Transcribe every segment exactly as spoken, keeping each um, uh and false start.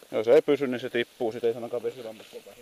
Jos ei pysy, niin se tippuu. Sitten ei sanakaan vesilammasta pääse.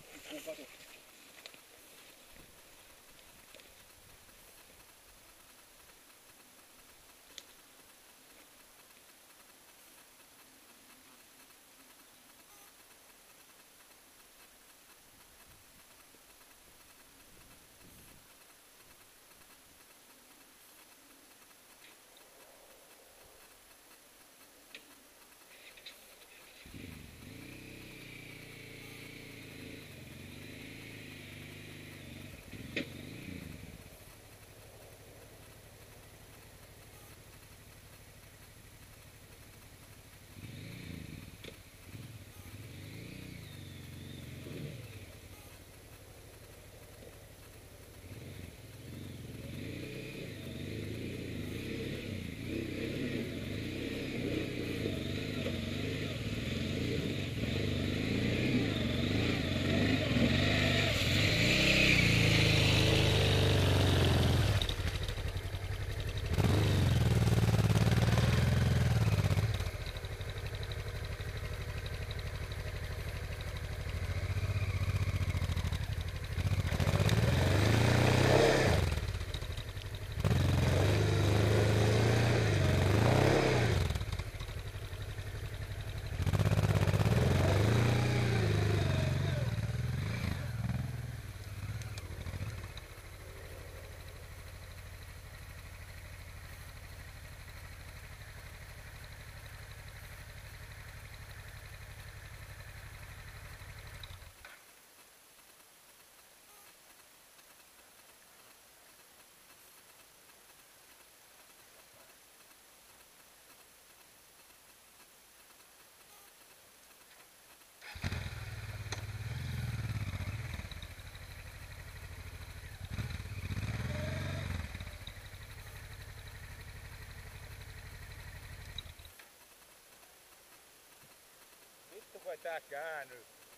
Vittu kun ei tää käänny.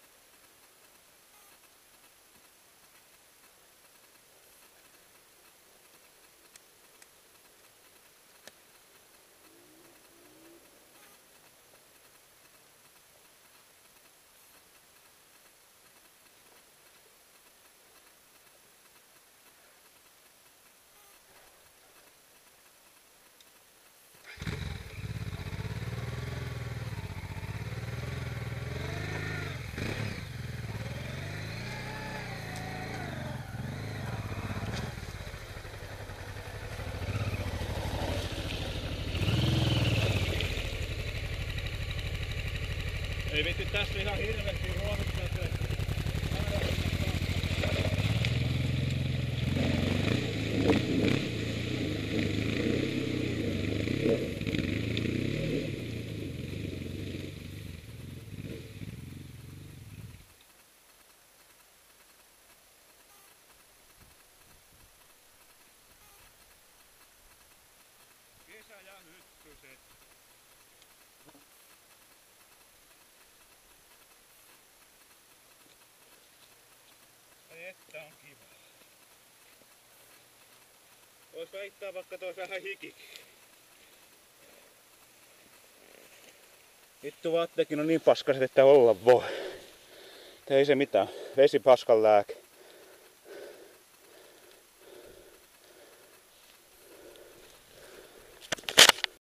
Ei vitti tässä ihan hirveästi ruohottaa se. Kesä ja hyttyset. Että on kiva. Vois väittää vaikka tois vähän hiki. Vittu vaatteekin on niin paskaset, että olla voi. Ei se mitään. Vesi paskan lääke.